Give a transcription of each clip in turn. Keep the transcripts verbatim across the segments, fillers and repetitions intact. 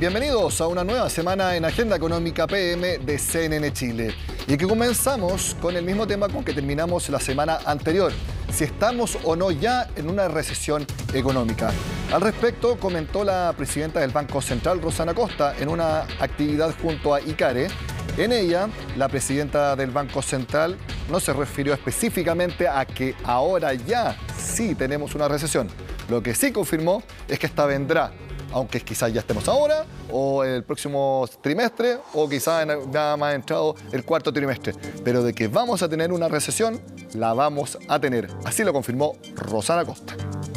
Bienvenidos a una nueva semana en Agenda Económica P M de C N N Chile. Y que comenzamos con el mismo tema con que terminamos la semana anterior. Si estamos o no ya en una recesión económica. Al respecto, comentó la presidenta del Banco Central, Rosana Costa, en una actividad junto a ICARE. En ella, la presidenta del Banco Central no se refirió específicamente a que ahora ya sí tenemos una recesión. Lo que sí confirmó es que esta vendrá, aunque quizás ya estemos ahora, o el próximo trimestre, o quizás nada más entrado el cuarto trimestre. Pero de que vamos a tener una recesión, la vamos a tener. Así lo confirmó Rosana Costa.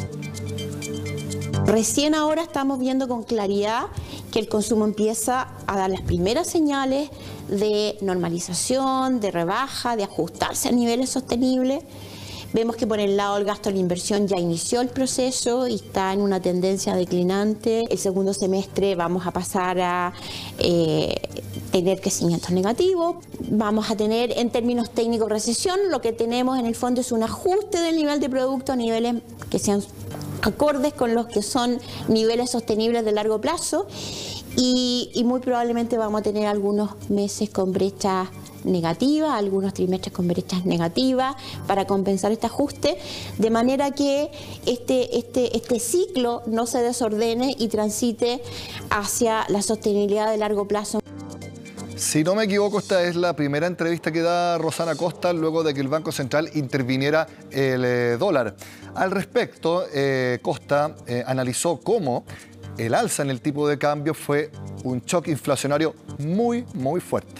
Recién ahora estamos viendo con claridad que el consumo empieza a dar las primeras señales de normalización, de rebaja, de ajustarse a niveles sostenibles. Vemos que por el lado del gasto de la inversión ya inició el proceso y está en una tendencia declinante. El segundo semestre vamos a pasar a eh, tener crecimientos negativos. Vamos a tener en términos técnicos recesión. Lo que tenemos en el fondo es un ajuste del nivel de producto a niveles que sean acordes con los que son niveles sostenibles de largo plazo. Y, y muy probablemente vamos a tener algunos meses con brechas negativas, algunos trimestres con brechas negativas para compensar este ajuste, de manera que este, este, este ciclo no se desordene y transite hacia la sostenibilidad de largo plazo. Si no me equivoco, esta es la primera entrevista que da Rosana Costa luego de que el Banco Central interviniera el eh, dólar. Al respecto, eh, Costa eh, analizó cómo el alza en el tipo de cambio fue un choque inflacionario muy, muy fuerte.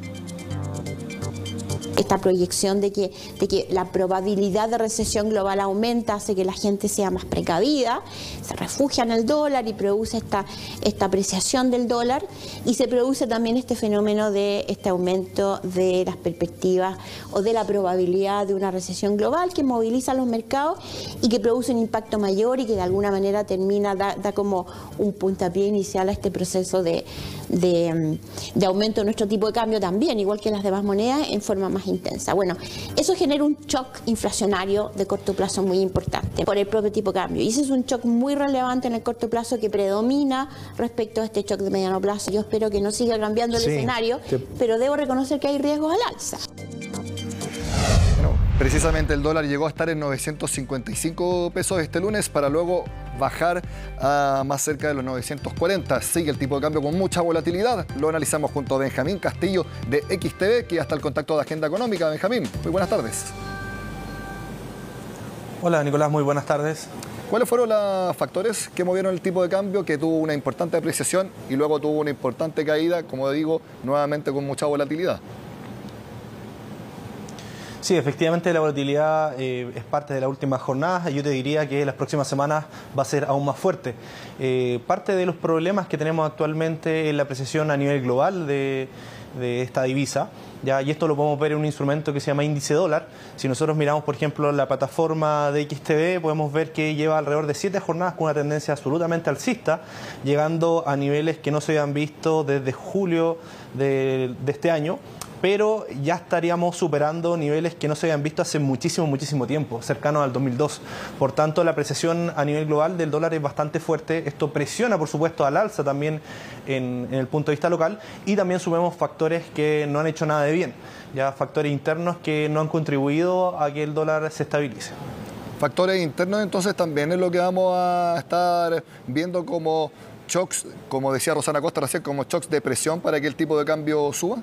Esta proyección de que, de que la probabilidad de recesión global aumenta hace que la gente sea más precavida, se refugia en el dólar y produce esta, esta apreciación del dólar, y se produce también este fenómeno de este aumento de las perspectivas o de la probabilidad de una recesión global que moviliza los mercados y que produce un impacto mayor y que de alguna manera termina, da, da como un puntapié inicial a este proceso de, de, de aumento de nuestro tipo de cambio también, igual que las demás monedas, en forma más intensa. Bueno, eso genera un shock inflacionario de corto plazo muy importante por el propio tipo de cambio. Y ese es un shock muy relevante en el corto plazo que predomina respecto a este shock de mediano plazo. Yo espero que no siga cambiando el sí, escenario, sí. Pero debo reconocer que hay riesgos al alza. Bueno, precisamente el dólar llegó a estar en novecientos cincuenta y cinco pesos este lunes para luego bajar a más cerca de los novecientos cuarenta. Sigue el tipo de cambio con mucha volatilidad. Lo analizamos junto a Benjamín Castillo de X T V, que ya está el contacto de Agenda Económica. Benjamín, muy buenas tardes. Hola Nicolás, muy buenas tardes. ¿Cuáles fueron los factores que movieron el tipo de cambio, que tuvo una importante apreciación y luego tuvo una importante caída, como digo, nuevamente con mucha volatilidad? Sí, efectivamente la volatilidad eh, es parte de la última jornada y yo te diría que las próximas semanas va a ser aún más fuerte. Eh, parte de los problemas que tenemos actualmente es la apreciación a nivel global de, de esta divisa, ¿ya? Y esto lo podemos ver en un instrumento que se llama índice dólar. Si nosotros miramos, por ejemplo, la plataforma de X T V, podemos ver que lleva alrededor de siete jornadas con una tendencia absolutamente alcista, llegando a niveles que no se habían visto desde julio de, de este año. Pero ya estaríamos superando niveles que no se habían visto hace muchísimo, muchísimo tiempo, cercanos al dos mil dos. Por tanto, la apreciación a nivel global del dólar es bastante fuerte. Esto presiona, por supuesto, al alza también en, en el punto de vista local. Y también sumemos factores que no han hecho nada de bien, ya factores internos que no han contribuido a que el dólar se estabilice. Factores internos, entonces, también es lo que vamos a estar viendo como shocks, como decía Rosana Costa recién, como shocks de presión para que el tipo de cambio suba.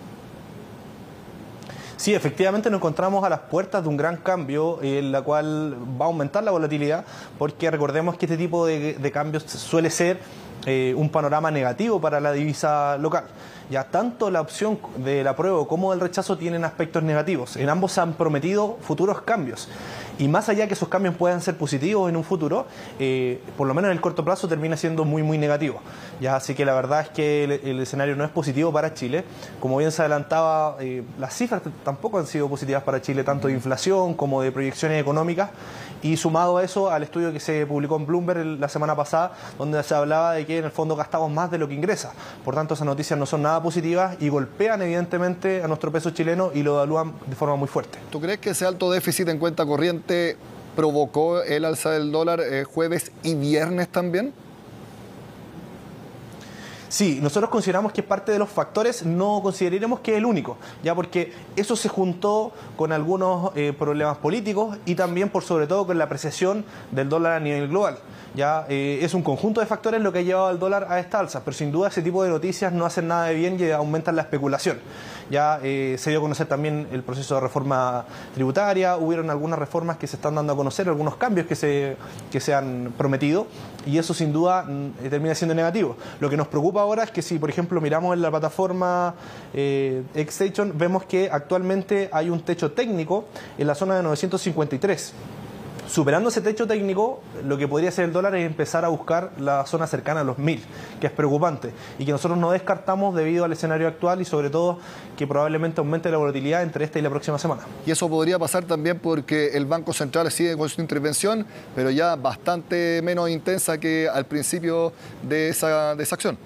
Sí, efectivamente nos encontramos a las puertas de un gran cambio en la cual va a aumentar la volatilidad, porque recordemos que este tipo de, de cambios suele ser eh, un panorama negativo para la divisa local. Ya tanto la opción del apruebo como del rechazo tienen aspectos negativos. En ambos se han prometido futuros cambios. Y más allá que esos cambios puedan ser positivos en un futuro, eh, por lo menos en el corto plazo termina siendo muy, muy negativo. Ya, así que la verdad es que el, el escenario no es positivo para Chile. Como bien se adelantaba, eh, las cifras tampoco han sido positivas para Chile, tanto de inflación como de proyecciones económicas. Y sumado a eso, al estudio que se publicó en Bloomberg la semana pasada, donde se hablaba de que en el fondo gastamos más de lo que ingresa. Por tanto, esas noticias no son nada positivas y golpean evidentemente a nuestro peso chileno y lo evalúan de forma muy fuerte. ¿Tú crees que ese alto déficit en cuenta corriente provocó el alza del dólar eh, jueves y viernes también? Sí, nosotros consideramos que es parte de los factores, no consideraremos que es el único, ya porque eso se juntó con algunos eh, problemas políticos y también por sobre todo con la apreciación del dólar a nivel global. Ya eh, es un conjunto de factores lo que ha llevado al dólar a esta alza, pero sin duda ese tipo de noticias no hacen nada de bien y aumentan la especulación. Ya eh, se dio a conocer también el proceso de reforma tributaria, hubieron algunas reformas que se están dando a conocer, algunos cambios que se, que se han prometido, y eso sin duda mm, termina siendo negativo. Lo que nos preocupa ahora es que si, por ejemplo, miramos en la plataforma eh, Xstation, vemos que actualmente hay un techo técnico en la zona de novecientos cincuenta y tres. Superando ese techo técnico, lo que podría ser el dólar es empezar a buscar la zona cercana a los mil, que es preocupante y que nosotros no descartamos debido al escenario actual y sobre todo que probablemente aumente la volatilidad entre esta y la próxima semana. Y eso podría pasar también porque el Banco Central sigue con su intervención, pero ya bastante menos intensa que al principio de esa, de esa acción.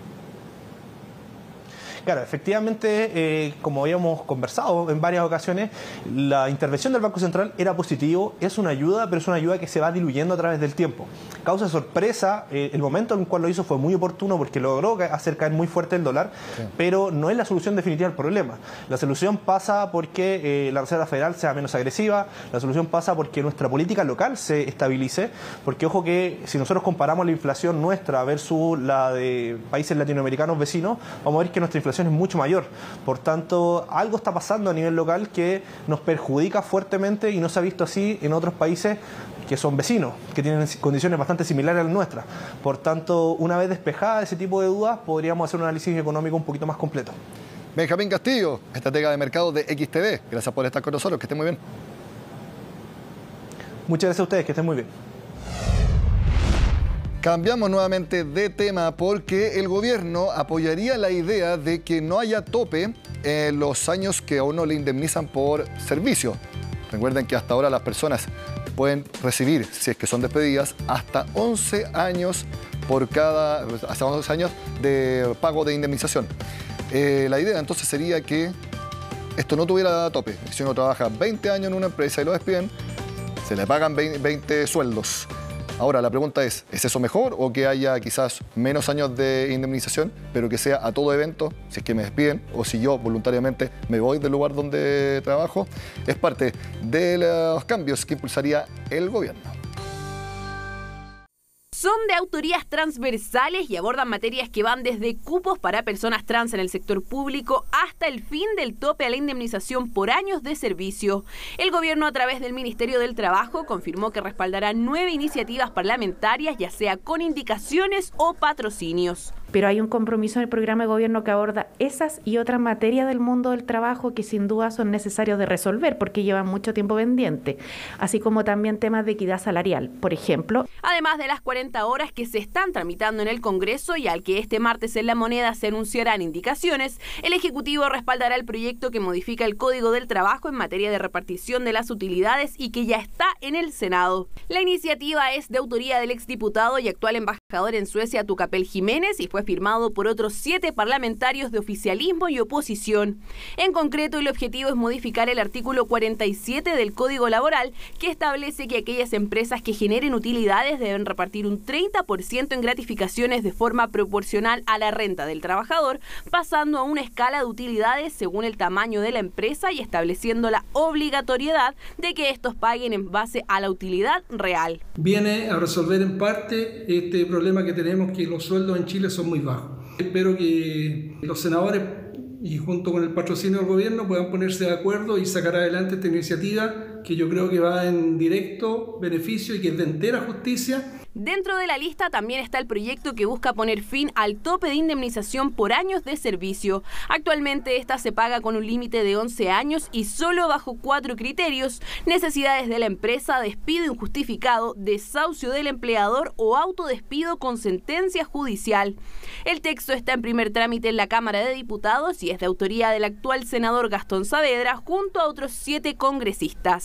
Claro, efectivamente, eh, como habíamos conversado en varias ocasiones, la intervención del Banco Central era positivo, es una ayuda, pero es una ayuda que se va diluyendo a través del tiempo. Causa sorpresa, eh, el momento en el cual lo hizo fue muy oportuno porque logró hacer caer muy fuerte el dólar, sí. Pero no es la solución definitiva al problema. La solución pasa porque eh, la Reserva Federal sea menos agresiva, la solución pasa porque nuestra política local se estabilice, porque ojo que si nosotros comparamos la inflación nuestra versus la de países latinoamericanos vecinos, vamos a ver que nuestra inflación es mucho mayor. Por tanto, algo está pasando a nivel local que nos perjudica fuertemente y no se ha visto así en otros países que son vecinos, que tienen condiciones bastante similares a las nuestras. Por tanto, una vez despejada ese tipo de dudas, podríamos hacer un análisis económico un poquito más completo. Benjamín Castillo, estratega de mercado de X T V. Gracias por estar con nosotros, que estén muy bien. Muchas gracias a ustedes, que estén muy bien. Cambiamos nuevamente de tema porque el gobierno apoyaría la idea de que no haya tope en los años que a uno le indemnizan por servicio. Recuerden que hasta ahora las personas pueden recibir, si es que son despedidas, hasta once años por cada, hasta once años de pago de indemnización. Eh, la idea entonces sería que esto no tuviera tope. Si uno trabaja veinte años en una empresa y lo despiden, se le pagan veinte sueldos. Ahora, la pregunta es, ¿es eso mejor o que haya quizás menos años de indemnización, pero que sea a todo evento, si es que me despiden o si yo voluntariamente me voy del lugar donde trabajo? Es parte de los cambios que impulsaría el gobierno. Son de autorías transversales y abordan materias que van desde cupos para personas trans en el sector público hasta el fin del tope a la indemnización por años de servicio. El gobierno, a través del Ministerio del Trabajo, confirmó que respaldará nueve iniciativas parlamentarias, ya sea con indicaciones o patrocinios. Pero hay un compromiso en el programa de gobierno que aborda esas y otras materias del mundo del trabajo que sin duda son necesarios de resolver porque llevan mucho tiempo pendiente, así como también temas de equidad salarial, por ejemplo. Además de las cuarenta horas que se están tramitando en el Congreso y al que este martes en La Moneda se anunciarán indicaciones, el Ejecutivo respaldará el proyecto que modifica el Código del Trabajo en materia de repartición de las utilidades y que ya está en el Senado. La iniciativa es de autoría del exdiputado y actual embajador en Suecia, Tucapel Jiménez, y fue firmado por otros siete parlamentarios de oficialismo y oposición. En concreto, el objetivo es modificar el artículo cuarenta y siete del Código Laboral, que establece que aquellas empresas que generen utilidades deben repartir un treinta por ciento en gratificaciones de forma proporcional a la renta del trabajador, pasando a una escala de utilidades según el tamaño de la empresa y estableciendo la obligatoriedad de que estos paguen en base a la utilidad real. Viene a resolver en parte este problema que tenemos, que los sueldos en Chile son muy bajos. Espero que los senadores y junto con el patrocinio del gobierno puedan ponerse de acuerdo y sacar adelante esta iniciativa que yo creo que va en directo beneficio y que es de entera justicia. Dentro de la lista también está el proyecto que busca poner fin al tope de indemnización por años de servicio. Actualmente esta se paga con un límite de once años y solo bajo cuatro criterios: necesidades de la empresa, despido injustificado, desahucio del empleador o autodespido con sentencia judicial. El texto está en primer trámite en la Cámara de Diputados y es de autoría del actual senador Gastón Saavedra junto a otros siete congresistas.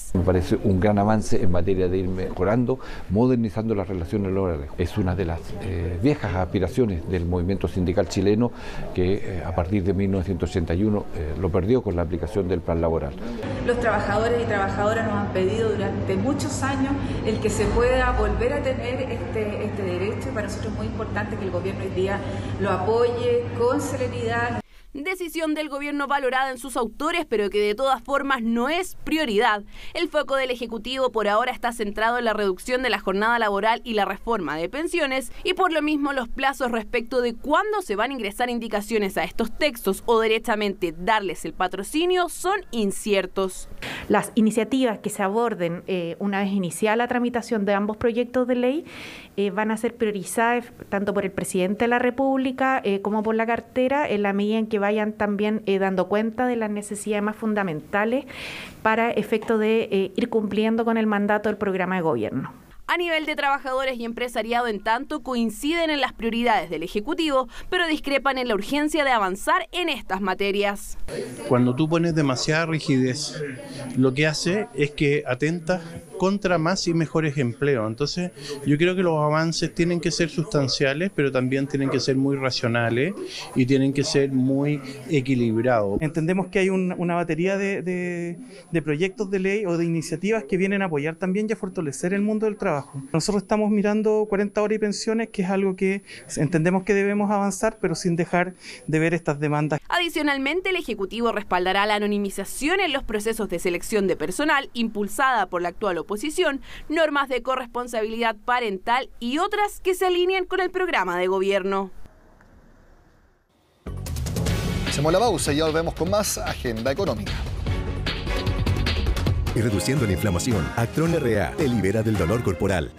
Me parece un gran avance en materia de ir mejorando, modernizando las relaciones laborales. Es una de las eh, viejas aspiraciones del movimiento sindical chileno que eh, a partir de mil novecientos ochenta y uno eh, lo perdió con la aplicación del plan laboral. Los trabajadores y trabajadoras nos han pedido durante muchos años el que se pueda volver a tener este, este derecho, y para nosotros es muy importante que el gobierno hoy día lo apoye con celeridad. Decisión del gobierno valorada en sus autores, pero que de todas formas no es prioridad. El foco del Ejecutivo por ahora está centrado en la reducción de la jornada laboral y la reforma de pensiones, y por lo mismo los plazos respecto de cuándo se van a ingresar indicaciones a estos textos o derechamente darles el patrocinio son inciertos. Las iniciativas que se aborden eh, una vez iniciada la tramitación de ambos proyectos de ley eh, van a ser priorizadas tanto por el presidente de la República eh, como por la cartera, en la medida en que vayan también eh, dando cuenta de las necesidades más fundamentales para efecto de eh, ir cumpliendo con el mandato del programa de gobierno. A nivel de trabajadores y empresariado, en tanto, coinciden en las prioridades del Ejecutivo, pero discrepan en la urgencia de avanzar en estas materias. Cuando tú pones demasiada rigidez, lo que hace es que atenta contra más y mejores empleos. Entonces, yo creo que los avances tienen que ser sustanciales, pero también tienen que ser muy racionales y tienen que ser muy equilibrados. Entendemos que hay un, una batería de, de, de proyectos de ley o de iniciativas que vienen a apoyar también y a fortalecer el mundo del trabajo. Nosotros estamos mirando cuarenta horas y pensiones, que es algo que entendemos que debemos avanzar, pero sin dejar de ver estas demandas. Adicionalmente, el Ejecutivo respaldará la anonimización en los procesos de selección de personal impulsada por la actual oposición, normas de corresponsabilidad parental y otras que se alinean con el programa de gobierno. Hacemos la pausa y ya volvemos con más Agenda Económica. Y reduciendo la inflamación, Actron R A te libera del dolor corporal.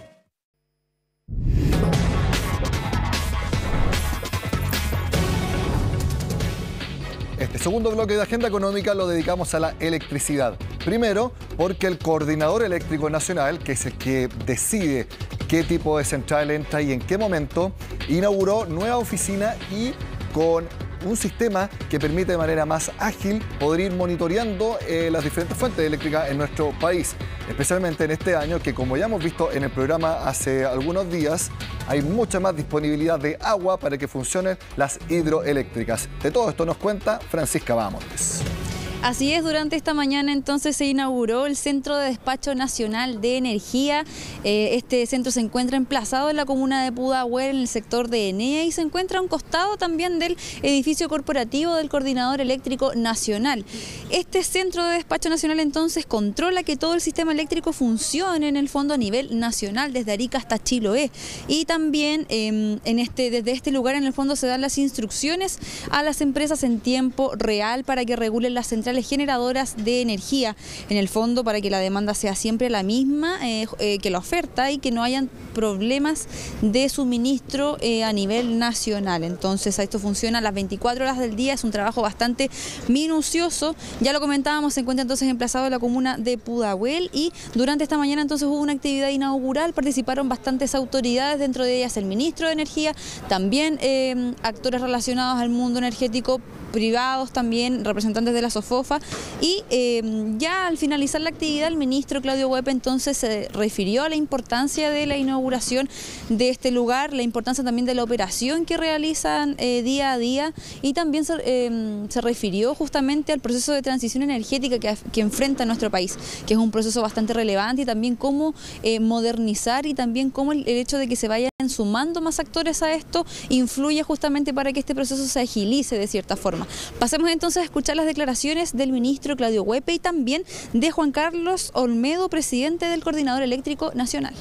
Este segundo bloque de Agenda Económica lo dedicamos a la electricidad. Primero, porque el Coordinador Eléctrico Nacional, que es el que decide qué tipo de central entra y en qué momento, inauguró nueva oficina y con un sistema que permite de manera más ágil poder ir monitoreando eh, las diferentes fuentes eléctricas en nuestro país, especialmente en este año que, como ya hemos visto en el programa hace algunos días, hay mucha más disponibilidad de agua para que funcionen las hidroeléctricas. De todo esto nos cuenta Francisca Bahamontes. Así es, durante esta mañana entonces se inauguró el Centro de Despacho Nacional de Energía. Eh, este centro se encuentra emplazado en la comuna de Pudahuel, en el sector de Enea, y se encuentra a un costado también del edificio corporativo del Coordinador Eléctrico Nacional. Este Centro de Despacho Nacional entonces controla que todo el sistema eléctrico funcione en el fondo a nivel nacional, desde Arica hasta Chiloé. Y también eh, en este, desde este lugar en el fondo se dan las instrucciones a las empresas en tiempo real para que regulen las centrales generadoras de energía, en el fondo para que la demanda sea siempre la misma eh, eh, que la oferta y que no hayan problemas de suministro eh, a nivel nacional. Entonces esto funciona las veinticuatro horas del día, es un trabajo bastante minucioso. Ya lo comentábamos, se encuentra entonces emplazado en la comuna de Pudahuel, y durante esta mañana entonces hubo una actividad inaugural, participaron bastantes autoridades, dentro de ellas el ministro de Energía, también eh, actores relacionados al mundo energético, privados también, representantes de la SOFOFA, y eh, ya al finalizar la actividad el ministro Claudio Huepe entonces se refirió a la importancia de la inauguración de este lugar, la importancia también de la operación que realizan eh, día a día, y también se, eh, se refirió justamente al proceso de transición energética que, que enfrenta nuestro país, que es un proceso bastante relevante, y también cómo eh, modernizar y también cómo el, el hecho de que se vayan sumando más actores a esto influye justamente para que este proceso se agilice de cierta forma. Pasemos entonces a escuchar las declaraciones del ministro Claudio Huepe y también de Juan Carlos Olmedo, presidente del Coordinador Eléctrico Nacional.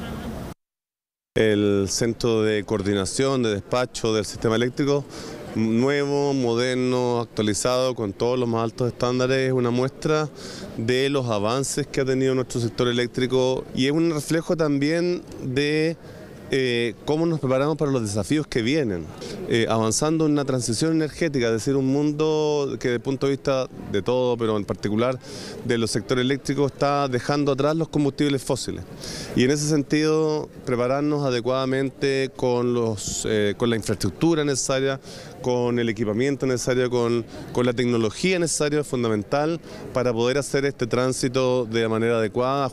El centro de coordinación, de despacho del sistema eléctrico, nuevo, moderno, actualizado, con todos los más altos estándares, es una muestra de los avances que ha tenido nuestro sector eléctrico y es un reflejo también de eh, cómo nos preparamos para los desafíos que vienen, eh, avanzando en una transición energética, es decir, un mundo que desde el punto de vista de todo, pero en particular de los sectores eléctricos, está dejando atrás los combustibles fósiles. Y en ese sentido, prepararnos adecuadamente con, los, eh, con la infraestructura necesaria, con el equipamiento necesario, con, con la tecnología necesaria es fundamental para poder hacer este tránsito de manera adecuada.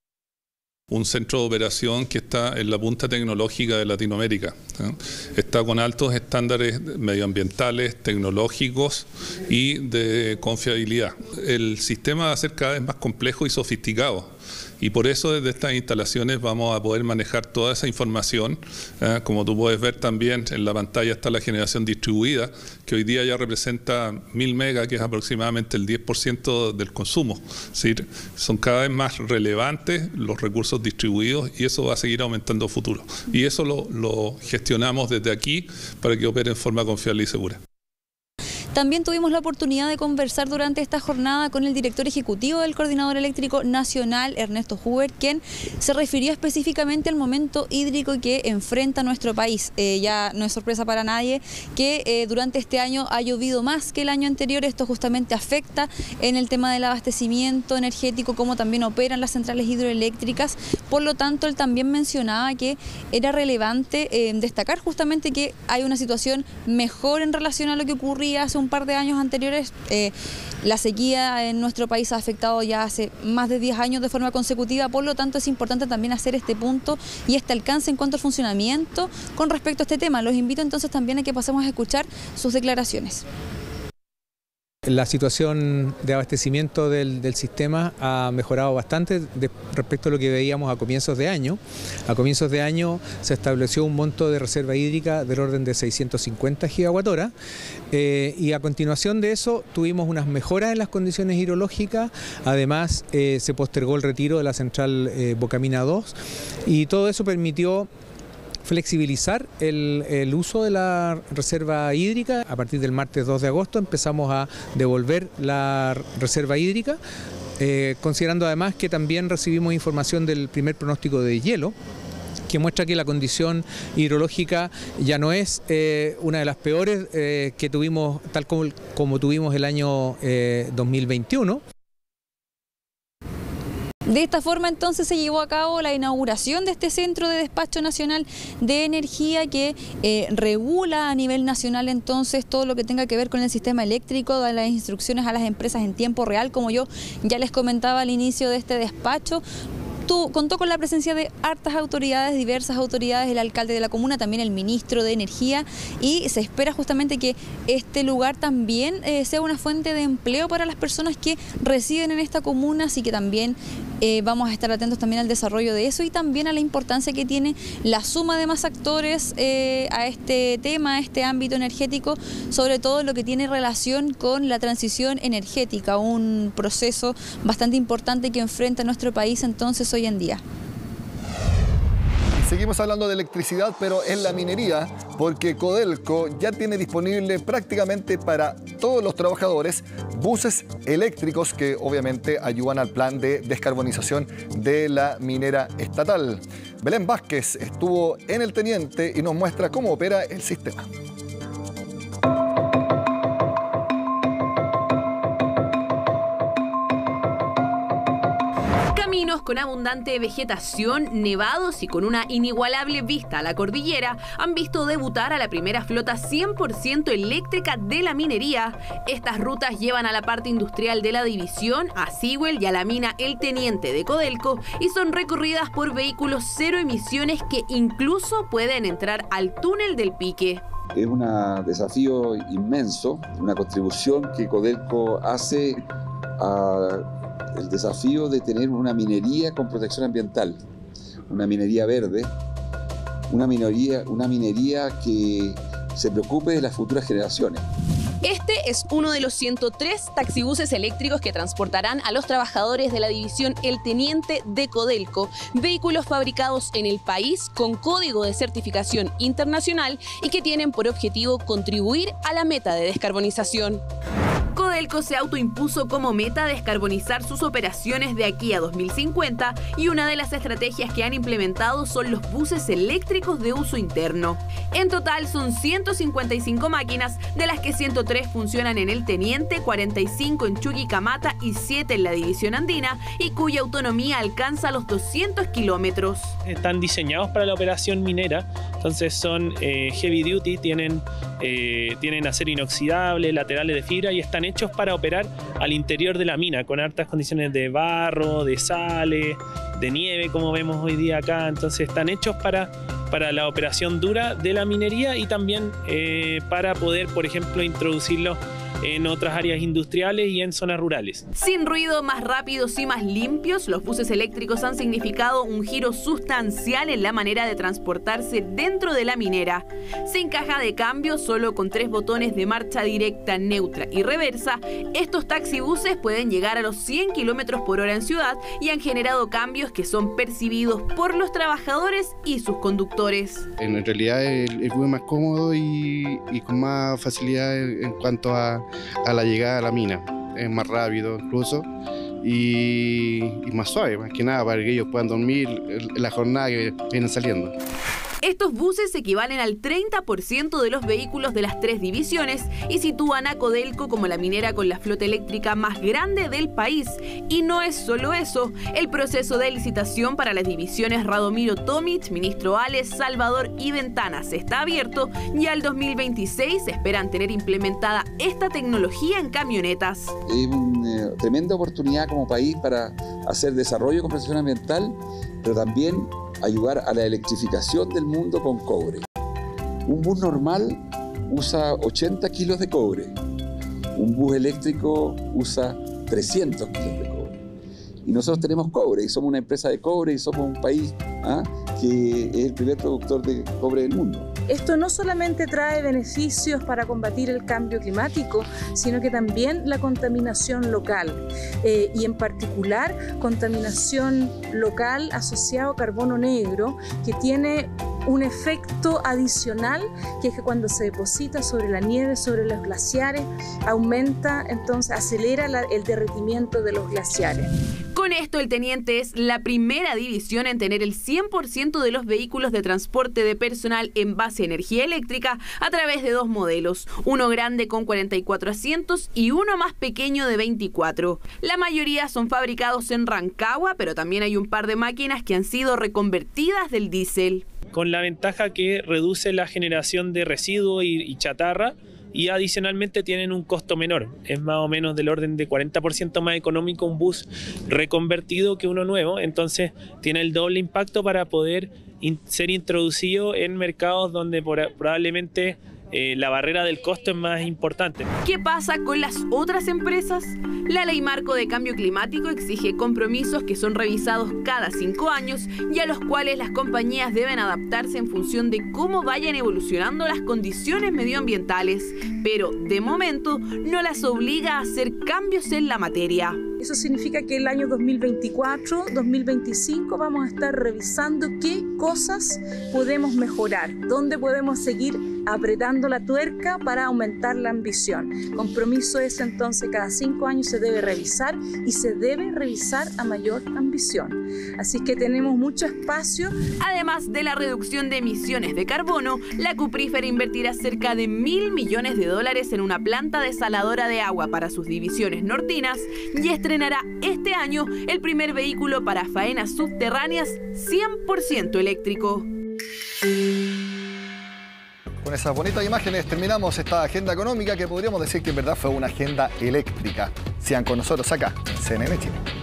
Un centro de operación que está en la punta tecnológica de Latinoamérica, ¿sí? Está con altos estándares medioambientales, tecnológicos y de confiabilidad. El sistema va a ser cada vez más complejo y sofisticado. Y por eso desde estas instalaciones vamos a poder manejar toda esa información. ¿eh? Como tú puedes ver también en la pantalla está la generación distribuida, que hoy día ya representa mil megas, que es aproximadamente el diez por ciento del consumo. Es decir, son cada vez más relevantes los recursos distribuidos y eso va a seguir aumentando a futuro. Y eso lo, lo gestionamos desde aquí para que opere en forma confiable y segura. También tuvimos la oportunidad de conversar durante esta jornada con el director ejecutivo del Coordinador Eléctrico Nacional, Ernesto Huber, quien se refirió específicamente al momento hídrico que enfrenta nuestro país. Eh, ya no es sorpresa para nadie que eh, durante este año ha llovido más que el año anterior. Esto justamente afecta en el tema del abastecimiento energético, como también operan las centrales hidroeléctricas. Por lo tanto, él también mencionaba que era relevante eh, destacar justamente que hay una situación mejor en relación a lo que ocurría hace un un par de años anteriores. Eh, la sequía en nuestro país ha afectado ya hace más de diez años de forma consecutiva, por lo tanto es importante también hacer este punto y este alcance en cuanto al funcionamiento con respecto a este tema. Los invito entonces también a que pasemos a escuchar sus declaraciones. La situación de abastecimiento del, del sistema ha mejorado bastante de, respecto a lo que veíamos a comienzos de año. A comienzos de año se estableció un monto de reserva hídrica del orden de seiscientos cincuenta gigawatts eh, y a continuación de eso tuvimos unas mejoras en las condiciones hidrológicas. Además eh, se postergó el retiro de la central eh, Bocamina dos y todo eso permitió flexibilizar el, el uso de la reserva hídrica. A partir del martes dos de agosto empezamos a devolver la reserva hídrica, eh, considerando además que también recibimos información del primer pronóstico de hielo, que muestra que la condición hidrológica ya no es eh, una de las peores eh, que tuvimos, tal como, como tuvimos el año eh, dos mil veintiuno. De esta forma entonces se llevó a cabo la inauguración de este Centro de Despacho Nacional de Energía que eh, regula a nivel nacional entonces todo lo que tenga que ver con el sistema eléctrico, da las instrucciones a las empresas en tiempo real, como yo ya les comentaba al inicio de este despacho. Contó con la presencia de hartas autoridades, diversas autoridades, el alcalde de la comuna, también el ministro de Energía, y se espera justamente que este lugar también eh, sea una fuente de empleo para las personas que residen en esta comuna, así que también eh, vamos a estar atentos también al desarrollo de eso y también a la importancia que tiene la suma de más actores eh, a este tema, a este ámbito energético, sobre todo lo que tiene relación con la transición energética, un proceso bastante importante que enfrenta nuestro país entonces hoy en día. Seguimos hablando de electricidad, pero en la minería, porque Codelco ya tiene disponible prácticamente para todos los trabajadores buses eléctricos que obviamente ayudan al plan de descarbonización de la minera estatal. Belén Vázquez estuvo en el Teniente y nos muestra cómo opera el sistema. Caminos con abundante vegetación, nevados y con una inigualable vista a la cordillera han visto debutar a la primera flota cien por ciento eléctrica de la minería. Estas rutas llevan a la parte industrial de la división, a Sigüel y a la mina El Teniente de Codelco y son recorridas por vehículos cero emisiones que incluso pueden entrar al túnel del Pique. Es un desafío inmenso, una contribución que Codelco hace a el desafío de tener una minería con protección ambiental, una minería verde, una minería, una minería que se preocupe de las futuras generaciones. Este es uno de los ciento tres taxibuses eléctricos que transportarán a los trabajadores de la división El Teniente de Codelco, vehículos fabricados en el país con código de certificación internacional y que tienen por objetivo contribuir a la meta de descarbonización. Codelco Codelco se autoimpuso como meta descarbonizar sus operaciones de aquí a dos mil cincuenta y una de las estrategias que han implementado son los buses eléctricos de uso interno. En total son ciento cincuenta y cinco máquinas, de las que ciento tres funcionan en el Teniente, cuarenta y cinco en Chuquicamata y siete en la división andina, y cuya autonomía alcanza los doscientos kilómetros. Están diseñados para la operación minera, entonces son eh, heavy duty, tienen, eh, tienen acero inoxidable, laterales de fibra y están hechos para operar al interior de la mina, con altas condiciones de barro, de sales, de nieve, como vemos hoy día acá. Entonces están hechos para, para la operación dura de la minería y también eh, para poder, por ejemplo, introducirlos en otras áreas industriales y en zonas rurales. Sin ruido, más rápidos y más limpios, los buses eléctricos han significado un giro sustancial en la manera de transportarse dentro de la minera. Sin caja de cambio, solo con tres botones de marcha directa, neutra y reversa, estos taxibuses pueden llegar a los cien kilómetros por hora en ciudad y han generado cambios que son percibidos por los trabajadores y sus conductores. En realidad el, el bus es más cómodo y, y con más facilidad en, en cuanto a a la llegada a la mina, es más rápido incluso y, y más suave, más que nada para que ellos puedan dormir en la jornada que vienen saliendo. Estos buses equivalen al treinta por ciento de los vehículos de las tres divisiones y sitúan a Codelco como la minera con la flota eléctrica más grande del país. Y no es solo eso, el proceso de licitación para las divisiones Radomiro Tomic, Ministro Ales, Salvador y Ventanas está abierto y al dos mil veintiséis esperan tener implementada esta tecnología en camionetas. Es una eh, tremenda oportunidad como país para hacer desarrollo con protección ambiental, pero también ayudar a la electrificación del mundo con cobre. Un bus normal usa ochenta kilos de cobre, un bus eléctrico usa trescientos kilos de cobre. Y nosotros tenemos cobre y somos una empresa de cobre y somos un país ¿ah? que es el primer productor de cobre del mundo. Esto no solamente trae beneficios para combatir el cambio climático, sino que también la contaminación local eh, y en particular contaminación local asociado a carbono negro, que tiene un efecto adicional, que es que cuando se deposita sobre la nieve, sobre los glaciares, aumenta, entonces acelera la, el derretimiento de los glaciares. Con esto, el Teniente es la primera división en tener el cien por ciento de los vehículos de transporte de personal en base a energía eléctrica a través de dos modelos, uno grande con cuarenta y cuatro asientos y uno más pequeño de veinticuatro. La mayoría son fabricados en Rancagua, pero también hay un par de máquinas que han sido reconvertidas del diésel. Con la ventaja que reduce la generación de residuos y, y chatarra, y adicionalmente tienen un costo menor. Es más o menos del orden de cuarenta por ciento más económico un bus reconvertido que uno nuevo, entonces tiene el doble impacto para poder in- ser introducido en mercados donde por, probablemente eh, la barrera del costo es más importante. ¿Qué pasa con las otras empresas? La Ley Marco de Cambio Climático exige compromisos que son revisados cada cinco años y a los cuales las compañías deben adaptarse en función de cómo vayan evolucionando las condiciones medioambientales, pero de momento no las obliga a hacer cambios en la materia. Eso significa que el año dos mil veinticuatro, dos mil veinticinco vamos a estar revisando qué cosas podemos mejorar, dónde podemos seguir apretando la tuerca para aumentar la ambición. Compromiso es entonces cada cinco años se debe revisar y se debe revisar a mayor ambición. Así que tenemos mucho espacio. Además de la reducción de emisiones de carbono, la Cuprífera invertirá cerca de mil millones de dólares en una planta desaladora de agua para sus divisiones nortinas y estrenará este año el primer vehículo para faenas subterráneas cien por ciento eléctrico. Con esas bonitas imágenes terminamos esta agenda económica que podríamos decir que en verdad fue una agenda eléctrica. Sigan con nosotros acá, C N N Chile.